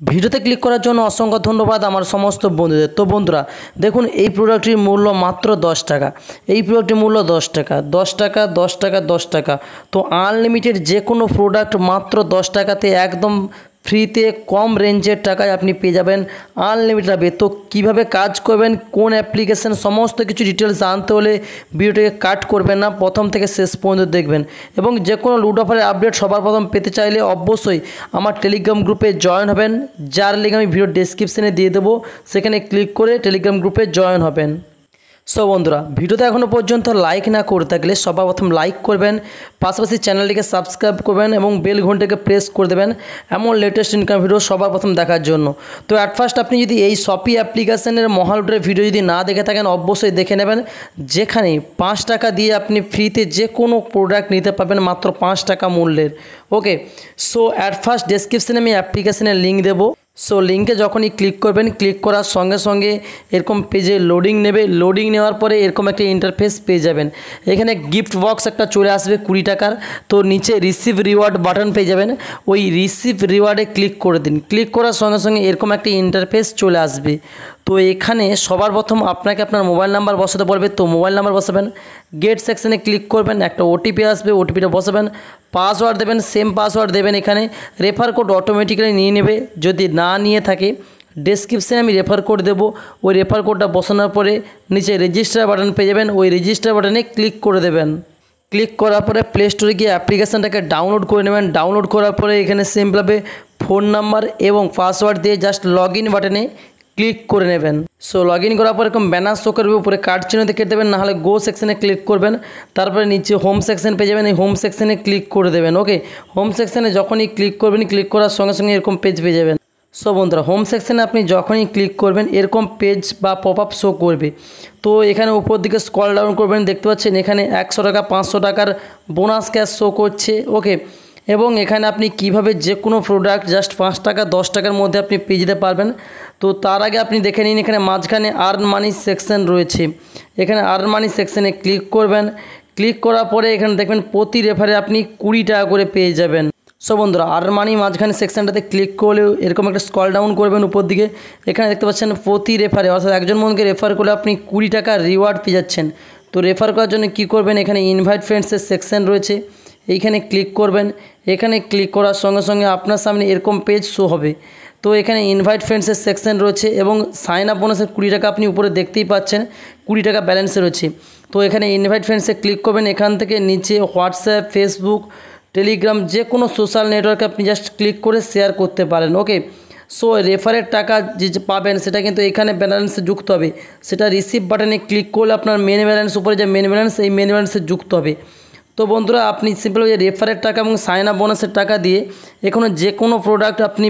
ভিডিওতে ক্লিক করার জন্য অসংখ্য ধন্যবাদ আমার সমস্ত বন্ধুদের। তো বন্ধুরা দেখুন, এই প্রোডাক্টটির মূল্য মাত্র 10 টাকা। এই প্রোডাক্টটির মূল্য 10 টাকা, 10 টাকা, 10 টাকা, 10 টাকা। তো আনলিমিটেড যে কোনো প্রোডাক্ট মাত্র 10 টাকাতে একদম ফ্রিতে কম রেঞ্জের টাকায় আপনি পেয়ে যাবেন আনলিমিটেডভাবে। তো কীভাবে কাজ করবেন, কোন অ্যাপ্লিকেশান, সমস্ত কিছু ডিটেলস জানতে হলে ভিডিওটাকে কাট করবেন না, প্রথম থেকে শেষ পর্যন্ত দেখবেন। এবং যে কোনো লুট অফারের আপডেট সবার প্রথম পেতে চাইলে অবশ্যই আমার টেলিগ্রাম গ্রুপে জয়েন হবেন, যার লিঙ্ক আমি ভিডিও ডেসক্রিপশানে দিয়ে দেবো। সেখানে ক্লিক করে টেলিগ্রাম গ্রুপে জয়েন হবেন। সো বন্ধুরা, ভিডিওতে এখনও পর্যন্ত লাইক না করে থাকলে সবার প্রথম লাইক করবেন, পাশাপাশি চ্যানেলটিকে সাবস্ক্রাইব করবেন এবং বেল ঘন্টাকে প্রেস করে দেবেন এমন লেটেস্ট ইনকাম ভিডিও সবার প্রথম দেখার জন্য। তো অ্যাট ফার্স্ট আপনি যদি এই শপি অ্যাপ্লিকেশনের মহালুটের ভিডিও যদি না দেখে থাকেন অবশ্যই দেখে নেবেন, যেখানে 5 টাকা দিয়ে আপনি ফ্রিতে যে কোনো প্রোডাক্ট নিতে পারবেন মাত্র 5 টাকা মূল্যের। ওকে, সো অ্যাট ফার্স্ট ডেসক্রিপশানে আমি অ্যাপ্লিকেশনের লিঙ্ক দেবো। সো লিঙ্কে যখনই ক্লিক করবেন, ক্লিক করার সঙ্গে সঙ্গে এরকম পেজে লোডিং নেবে। লোডিং নেওয়ার পরে এরকম একটা ইন্টারফেস পেয়ে যাবেন। এখানে গিফট বক্স একটা চলে আসবে 20 টাকার। তো নিচে রিসিভ রিওয়ার্ড বাটন পেয়ে যাবেন, ওই রিসিভ রিওয়ার্ডে ক্লিক করে দিন। ক্লিক করার সঙ্গে সঙ্গে এরকম একটা ইন্টারফেস চলে আসবে। তো এখানে সবার প্রথম আপনাকে আপনার মোবাইল নাম্বার বসাতে বলবে, তো মোবাইল নাম্বার বসাবেন। গেট সেকশানে ক্লিক করবেন, একটা ওটিপি আসবে, ওটিপিটা বসাবেন। পাসওয়ার্ড দেবেন, সেম পাসওয়ার্ড দেবেন। এখানে রেফার কোড অটোমেটিক্যালি নিয়ে নেবে, যদি না নিয়ে থাকে ডেসক্রিপশানে আমি রেফার কোড দেবো। ওই রেফার কোডটা বসানোর পরে নিচে রেজিস্টার বাটন পেয়ে যাবেন, ওই রেজিস্টার বাটনে ক্লিক করে দেবেন। ক্লিক করার পরে প্লে স্টোরে গিয়ে অ্যাপ্লিকেশানটাকে ডাউনলোড করে নেবেন। ডাউনলোড করার পরে এখানে সিম্পলভাবে ফোন নাম্বার এবং পাসওয়ার্ড দিয়ে জাস্ট লগ ইন বাটনে ক্লিক করে নেবেন। সো লগ ইন করার পর এরকম ব্যানার শো করবে, উপরে কার্ড চিহ্নতে কেটে দেবেন, নাহলে গো সেকশনে ক্লিক করবেন। তারপরে নিচে হোম সেকশন পেয়ে যাবেন, এই হোম সেকশনে ক্লিক করে দেবেন। ওকে, হোম সেকশনে যখনই ক্লিক করবেন, ক্লিক করার সঙ্গে সঙ্গে এরকম পেজ পেয়ে যাবেন। সো বন্ধুরা, হোম সেকশনে আপনি যখনই ক্লিক করবেন এরকম পেজ বা পপ আপ শো করবে। তো এখানে উপর দিকে স্ক্রল ডাউন করবেন, দেখতে পাচ্ছেন এখানে 100 টাকা 500 টাকার বোনাস ক্যাশ শো করছে। ওকে, এবং এখানে আপনি কিভাবে যে কোনো প্রোডাক্ট জাস্ট 5 টাকা 10 টাকার মধ্যে আপনি পেয়ে যেতে পারবেন। তো তার আগে আপনি দেখে নিন, এখানে মাঝখানে আর্ন মানি সেকশন রয়েছে। এখানে আর্ন মানি সেকশনে ক্লিক করবেন। ক্লিক করার পরে এখানে দেখবেন প্রতি রেফারে আপনি 20 টাকা করে পেয়ে যাবেন। সো বন্ধুরা, আর্ন মানি মাঝখানে সেকশনটাতে ক্লিক করলে এরকম একটা স্ক্রল ডাউন করবেন উপর দিকে, এখানে দেখতে পাচ্ছেন প্রতি রেফারে অর্থাৎ একজন বন্ধুকে রেফার করলে আপনি 20 টাকা রিওয়ার্ড পেয়ে যাচ্ছেন। তো রেফার করার জন্য কী করবেন, এখানে ইনভাইট ফ্রেন্ডসের সেকশন রয়েছে, এইখানে ক্লিক করবেন। এখানে ক্লিক করার সঙ্গে সঙ্গে আপনার সামনে এরকম পেজ শো হবে। তো এখানে ইনভাইট ফ্রেন্ডসের সেকশন রয়েছে এবং সাইন আপ বোনাসের 20 টাকা আপনি উপরে দেখতেই পাচ্ছেন, 20 টাকা ব্যালেন্সে রয়েছে। তো এখানে ইনভাইট ফ্রেন্ডসে ক্লিক করবেন। এখান থেকে নিচে হোয়াটসঅ্যাপ, ফেসবুক, টেলিগ্রাম যে কোনো সোশ্যাল নেটওয়ার্কে আপনি জাস্ট ক্লিক করে শেয়ার করতে পারেন। ওকে, সো রেফারের টাকা যে পাবেন সেটা কিন্তু এখানে ব্যালেন্সে যুক্ত হবে। সেটা রিসিভ বাটনে ক্লিক করলে আপনার মেন ব্যালেন্স, উপরে যে মেন ব্যালেন্স, এই মেন ব্যালেন্সে যুক্ত হবে। তো বন্ধুরা, আপনি সিম্পল যে রেফারের টাকা এবং সাইন আপ বোনাসের টাকা দিয়ে এখানে যে কোনো প্রোডাক্ট আপনি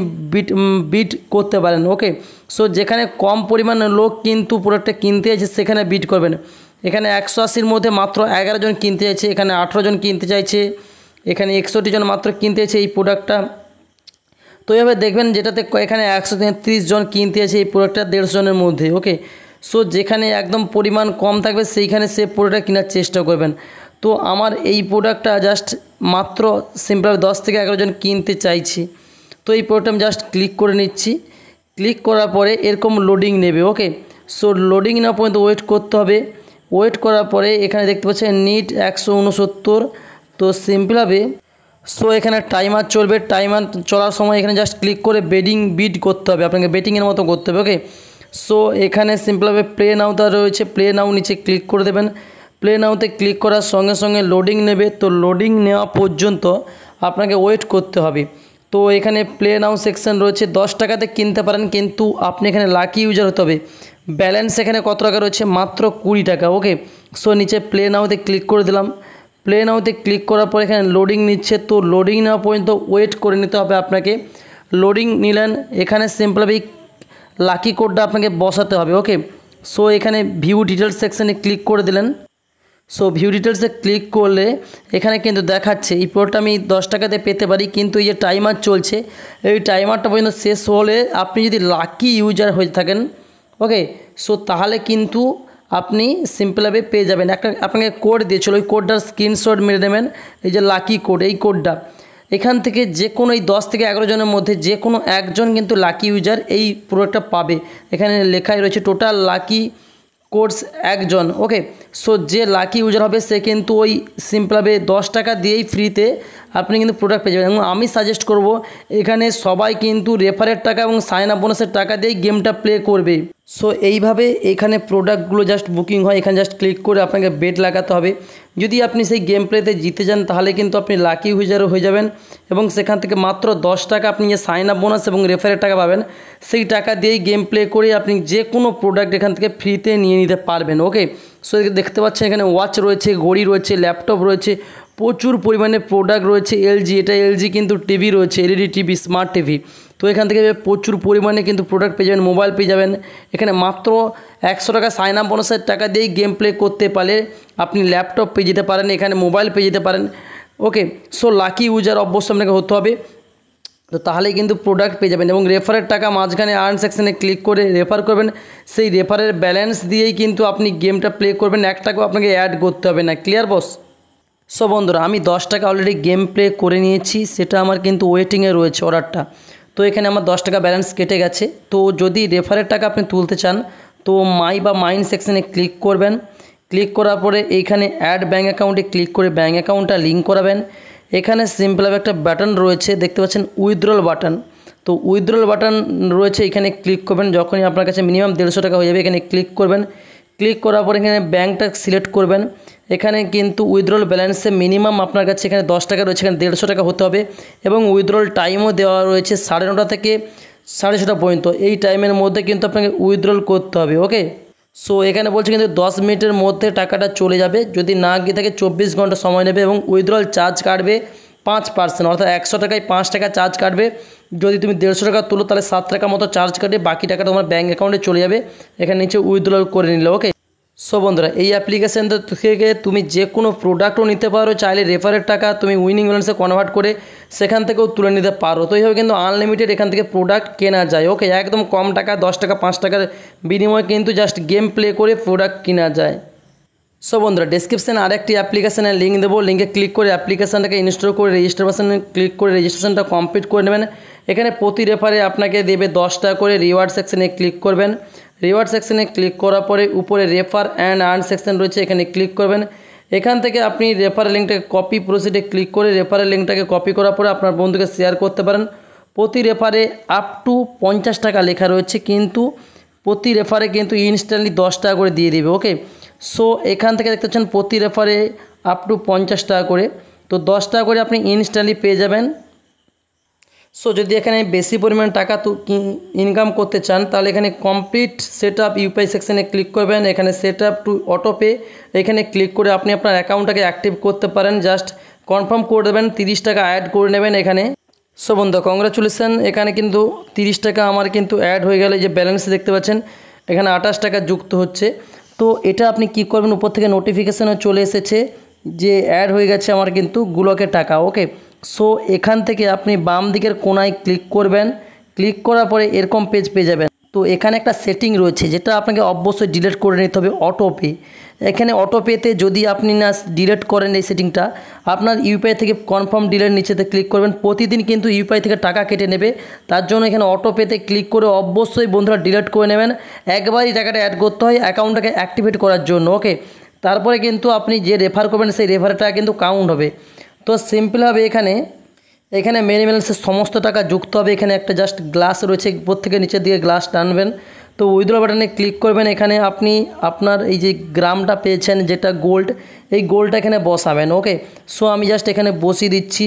বিট করতে পারেন। ওকে, সো যেখানে কম পরিমাণে লোক কিন্তু প্রোডাক্টটা কিনতে চাইছে সেখানে বিট করবেন। এখানে 180-র মধ্যে মাত্র 11 জন কিনতে চাইছে, এখানে 18 জন কিনতে চাইছে, এখানে 61 জন মাত্র কিনতে চাইছে এই প্রোডাক্টটা। তো এভাবে দেখবেন যেটাতে এখানে 130 জন কিনতে চাইছে এই প্রোডাক্টটা 150 জনের মধ্যে। ওকে, সো যেখানে একদম পরিমাণ কম থাকবে সেইখানে সে প্রোডাক্ট কেনার চেষ্টা করবেন। তো আমার এই প্রোডাক্টটা জাস্ট মাত্র সিম্পল 10 থেকে 11 জন কিনতে চাইছি। তো এই প্রোডাক্টটা আমি জাস্ট ক্লিক করে নিচ্ছি। ক্লিক করার পরে এরকম লোডিং নেবে। ওকে, সো লোডিং নেওয়া পর্যন্ত ওয়েট করতে হবে। ওয়েট করার পরে এখানে দেখতে পাচ্ছেন নিট 169। তো সিম্পলভাবে সো এখানে টাইমার চলবে। টাইমার চলার সময় এখানে জাস্ট ক্লিক করে বিড করতে হবে, আপনাকে বেটিংয়ের মতো করতে হবে। ওকে, সো এখানে সিম্পলভাবে প্লে নাওটা রয়েছে, প্লে নাও নিচে ক্লিক করে দেবেন। প্লে নাওতে ক্লিক করার সঙ্গে সঙ্গে লোডিং নেবে। তো লোডিং নেওয়া পর্যন্ত আপনাকে ওয়েট করতে হবে। তো এখানে প্লে নাও সেকশন রয়েছে, 10 টাকাতে কিনতে পারেন, কিন্তু আপনি এখানে লাকি ইউজার হতে হবে। ব্যালেন্স এখানে কত টাকা রয়েছে, মাত্র 20 টাকা। ওকে, সো নিচে প্লে নাওতে ক্লিক করে দিলাম। প্লে নাওতে ক্লিক করার পর এখানে লোডিং নিচ্ছে। তো লোডিং নেওয়া পর্যন্ত ওয়েট করে নিতে হবে আপনাকে। লোডিং নিলেন, এখানে সিম্পলভাবে লাকি কোডটা আপনাকে বসাতে হবে। ওকে, সো এখানে ভিউ ডিটেলস সেকশানে ক্লিক করে দিলেন। সো ভিউ ডিটেলসে ক্লিক করলে এখানে কিন্তু দেখাচ্ছে এই প্রোডাক্টটা আমি 10 টাকাতে পেতে পারি, কিন্তু এই যে টাইমার চলছে এই টাইমারটা পর্যন্ত শেষ হলে আপনি যদি লাকি ইউজার হয়ে থাকেন, ওকে, সো তাহলে কিন্তু আপনি সিম্পলভাবে পেয়ে যাবেন। একটা আপনাকে কোড দিয়েছিল, ওই কোডটার স্ক্রিনশট মেরে নেবেন। এই যে লাকি কোড, এই কোডটা এখান থেকে যে কোনো এই 10 থেকে 11 জনের মধ্যে যে কোনো একজন কিন্তু লাকি ইউজার এই প্রোডাক্টটা পাবে। এখানে লেখাই রয়েছে টোটাল লাকি কোর্স একজন। ওকে, সো যে লাকি ইউজার হবে সে কিন্তু ওই সিম্পলভাবে 10 টাকা দিয়েই ফ্রিতে আপনি কিন্তু প্রোডাক্ট পেয়ে যাবেন। এবং আমি সাজেস্ট করব এখানে সবাই কিন্তু রেফারের টাকা এবং সাইন আপ বোনাসের টাকা দিয়েই গেমটা প্লে করবে। সো এইভাবে এখানে প্রোডাক্টগুলো জাস্ট বুকিং হয়, এখানে জাস্ট ক্লিক করে আপনাকে বেট লাগাতে হবে। যদি আপনি সেই গেম প্লেতে জিতে যান তাহলে কিন্তু আপনি লাকি ইউজারও হয়ে যাবেন এবং সেখান থেকে মাত্র 10 টাকা আপনি যে সাইন আপ বোনাস এবং রেফারের টাকা পাবেন সেই টাকা দিয়েই গেম প্লে করে আপনি যে কোনো প্রোডাক্ট এখান থেকে ফ্রিতে নিয়ে নিতে পারবেন। ওকে, সো দেখতে পাচ্ছেন এখানে ওয়াচ রয়েছে, ঘড়ি রয়েছে, ল্যাপটপ রয়েছে, প্রচুর পরিমাণে প্রোডাক্ট রয়েছে। এলজি, এটা এলজি কিন্তু টিভি রয়েছে, এলইডি টিভি, স্মার্ট টিভি। তো এখান থেকে প্রচুর পরিমাণে কিন্তু প্রোডাক্ট পেয়ে যাবেন, মোবাইল পেয়ে যাবেন। এখানে মাত্র 100 টাকা সাইন আপ বোনাসের টাকা দিয়েই গেম প্লে করতে পারলে আপনি ল্যাপটপ পেয়ে যেতে পারেন, এখানে মোবাইল পেয়ে যেতে পারেন। ওকে, সো লাকি ইউজার অবশ্যই আপনাকে হতে হবে, তো তাহলেই কিন্তু প্রোডাক্ট পেয়ে যাবেন। এবং রেফারের টাকা মাঝখানে আর্ন সেকশনে ক্লিক করে রেফার করবেন, সেই রেফারের ব্যালেন্স দিয়েই কিন্তু আপনি গেমটা প্লে করবেন, 1 টাকাও আপনাকে অ্যাড করতে হবে না। ক্লিয়ার বস? সো বন্ধুরা, আমি 10 টাকা অলরেডি গেম প্লে করে নিয়েছি, সেটা আমার কিন্তু ওয়েটিংয়ে রয়েছে অর্ডারটা। তো এখানে আমার 10 টাকা ব্যালেন্স কেটে গেছে। তো যদি রেফারের টাকা আপনি তুলতে চান তো মাই বা মাইন সেকশনে ক্লিক করবেন। ক্লিক করার পরে এইখানে অ্যাড ব্যাঙ্ক অ্যাকাউন্টে ক্লিক করে ব্যাঙ্ক অ্যাকাউন্টটা লিঙ্ক করাবেন। এখানে সিম্পলভাবে একটা বাটন রয়েছে, দেখতে পাচ্ছেন উইথড্রল বাটন। তো উইথড্রল বাটন রয়েছে, এখানে ক্লিক করবেন। যখনই আপনার কাছে মিনিমাম 150 টাকা হয়ে যাবে এখানে ক্লিক করবেন। ক্লিক করার পর এখানে ব্যাঙ্কটা সিলেক্ট করবেন। এখানে কিন্তু উইথড্রল ব্যালেন্সে মিনিমাম আপনার কাছে এখানে 10 টাকা রয়েছে, এখানে 150 টাকা হতে হবে। এবং উইথড্রল টাইমও দেওয়া রয়েছে 9:30 থেকে 6:30 পর্যন্ত। এই টাইমের মধ্যে কিন্তু আপনাকে উইথড্রল করতে হবে। ওকে, সো এখানে বলছে কিন্তু 10 মিনিটের মধ্যে টাকাটা চলে যাবে, যদি না গিয়ে থাকে 24 ঘন্টা সময় নেবে। এবং উইথড্রল চার্জ কাটবে 5%, অর্থাৎ 100 টাকায় 5 টাকা চার্জ কাটবে। যদি তুমি 150 টাকা তুলো তাহলে 7 টাকা মতো চার্জ কাটবে, বাকি টাকা তোমার ব্যাঙ্ক অ্যাকাউন্টে চলে যাবে। এখানে নিচে উইথড্রল করে নিলে। ওকে, সো বন্ধুরা, এই অ্যাপ্লিকেশানটা থেকে তুমি যে কোনো প্রোডাক্টও নিতে পারো, চাইলে রেফারের টাকা তুমি উইনিং ব্যালেন্সে কনভার্ট করে সেখান থেকেও তুলে নিতে পারো। তো এইভাবে কিন্তু আনলিমিটেড এখান থেকে প্রোডাক্ট কেনা যায়। ওকে, একদম কম টাকা, 10 টাকা 5 টাকার বিনিময়ে কিন্তু জাস্ট গেম প্লে করে প্রোডাক্ট কেনা যায়। সো বন্ধুরা, ডেসক্রিপশানে আরেকটি অ্যাপ্লিকেশানের লিঙ্ক দেবো, লিঙ্কে ক্লিক করে অ্যাপ্লিকেশানটাকে ইনস্টল করে রেজিস্টার বাটনে ক্লিক করে রেজিস্ট্রেশনটা কমপ্লিট করে নেবেন। এখানে প্রতি রেফারে আপনাকে দেবে 10 টাকা করে। রিওয়ার্ড সেকশনে ক্লিক করবেন। রিওয়ার্ড সেকশনে ক্লিক করার পরে উপরে রেফার অ্যান্ড আর্ন সেকশন রয়েছে, এখানে ক্লিক করবেন। এখান থেকে আপনি রেফারেল লিঙ্কটাকে কপি প্রসিডে ক্লিক করে রেফারেল লিঙ্কটাকে কপি করার পরে আপনার বন্ধুকে শেয়ার করতে পারেন। প্রতি রেফারে আপ টু 50 টাকা লেখা রয়েছে, কিন্তু প্রতি রেফারে কিন্তু ইনস্ট্যান্টলি 10 টাকা করে দিয়ে দেবে। ওকে, সো এখান থেকে দেখতে পাচ্ছেন প্রতি রেফারে আপ টু 50 টাকা করে, তো 10 টাকা করে আপনি ইনস্ট্যান্টলি পেয়ে যাবেন। সো যদি এখানে বেশি পরিমাণ টাকা ইনকাম করতে চান তাহলে এখানে কমপ্লিট সেট আপ ইউপিআই সেকশনে ক্লিক করবেন। এখানে set up to auto pay এখানে ক্লিক করে আপনি আপনার অ্যাকাউন্টটাকে অ্যাক্টিভ করতে পারেন। জাস্ট কনফার্ম করে দেবেন, 30 টাকা অ্যাড করে নেবেন এখানে। সো বন্ধু, কংগ্রাচুলেশন, এখানে কিন্তু 30 টাকা আমার কিন্তু অ্যাড হয়ে গেল। যে ব্যালেন্স দেখতে পাচ্ছেন এখানে 28 টাকা যুক্ত হচ্ছে। তো এটা আপনি কি করবেন, উপর থেকে নোটিফিকেশানও চলে এসেছে যে অ্যাড হয়ে গেছে আমার কিন্তু গুলোকে টাকা। ওকে, সো এখান থেকে আপনি বাম দিকের কোনায় ক্লিক করবেন। ক্লিক করার পরে এরকম পেজ পেয়ে যাবেন। তো এখানে একটা সেটিং রয়েছে যেটা আপনাকে অবশ্যই ডিলিট করে নিতে হবে, অটো পে। এখানে অটো পেতে যদি আপনি না ডিলিট করেন এই সেটিংটা, আপনার ইউপিআই থেকে কনফার্ম ডিলিট নিচেতে ক্লিক করবেন। প্রতিদিন কিন্তু ইউপিআই থেকে টাকা কেটে নেবে, তার জন্য এখানে অটো পেতে ক্লিক করে অবশ্যই বন্ধুরা ডিলিট করে নেবেন। একবারই টাকাটা অ্যাড করতে হয় অ্যাকাউন্টটাকে অ্যাক্টিভেট করার জন্য। ওকে, তারপরে কিন্তু আপনি যে রেফার করবেন সেই রেফারের টাকা কিন্তু কাউন্ট হবে। তো সিম্পলভাবে এখানে মেন ব্যালেন্সের সমস্ত টাকা যুক্ত হবে। এখানে একটা জাস্ট গ্লাস রয়েছে, উপর থেকে নিচের দিকে গ্লাস টানবেন। তো উইথড্র বাটনে ক্লিক করবেন। এখানে আপনি আপনার এই যে গ্রামটা পেয়েছেন যেটা গোল্ড, এই গোল্ডটা এখানে বসাবেন। ওকে, সো আমি জাস্ট এখানে বসিয়ে দিচ্ছি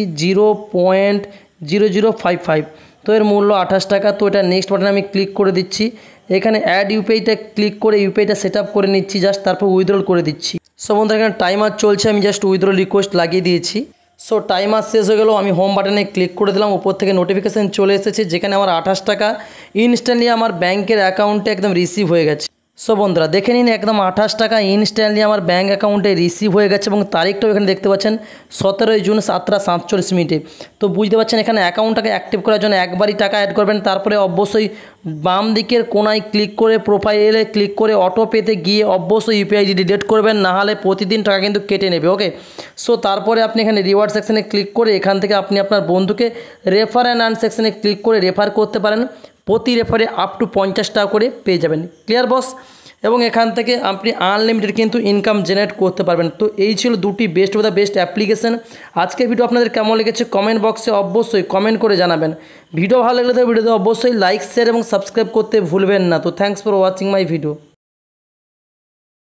0.0055। তো এর মূল্য 28 টাকা। তো এটা নেক্সট বাটনে আমি ক্লিক করে দিচ্ছি। এখানে অ্যাড ইউপিআইটা ক্লিক করে ইউপিআইটা সেট আপ করে নিচ্ছি, জাস্ট তারপর উইথড্রল করে দিচ্ছি। সো বন্ধুরা, এখানে টাইমার চলছে, আমি জাস্ট উইথড্রল রিকোয়েস্ট লাগিয়ে দিয়েছি। সো টাইমার শেষ হয়ে গেল, আমি হোম বাটনে ক্লিক করে দিলাম। উপর থেকে নোটিফিকেশান চলে এসেছে যেখানে আমার 28 টাকা ইনস্ট্যান্টলি আমার ব্যাংকের অ্যাকাউন্টে একদম রিসিভ হয়ে গেছে। সো বন্ধুরা দেখে নিন একদম 28 টাকা ইনস্ট্যান্টলি আমার ব্যাঙ্ক অ্যাকাউন্টে রিসিভ হয়ে গেছে এবং তারিখটাও এখানে দেখতে পাচ্ছেন 17 জুন 7:47 তো বুঝতে পারছেন এখানে অ্যাকাউন্টটাকে অ্যাক্টিভ করার জন্য একবারই টাকা অ্যাড করবেন, তারপরে অবশ্যই বাম দিকের কোনায় ক্লিক করে প্রোফাইলে ক্লিক করে অটো পেতে গিয়ে অবশ্যই ইউপিআই আইডি ডিলিট করবেন, না হলে প্রতিদিন টাকা কিন্তু কেটে নেবে। ওকে, সো তারপরে আপনি এখানে রিওয়ার্ড সেকশনে ক্লিক করে এখান থেকে আপনি আপনার বন্ধুকে রেফার অ্যান্ড আর্ন সেকশনে ক্লিক করে রেফার করতে পারেন। প্রতি রেফারে আপ টু 50 টাকা করে পেয়ে যাবেন। Clear boss? এবং এখান থেকে আপনি আনলিমিটেড কিন্তু ইনকাম জেনারেট করতে পারবেন। তো এই ছিল দুটি best of the best application. আজকের ভিডিও আপনাদের কেমন লেগেছে কমেন্ট বক্সে অবশ্যই কমেন্ট করে জানাবেন। ভিডিও ভালো লাগলে তো ভিডিওতে অবশ্যই লাইক শেয়ার এবং সাবস্ক্রাইব করতে ভুলবেন না। তো thanks for watching my video.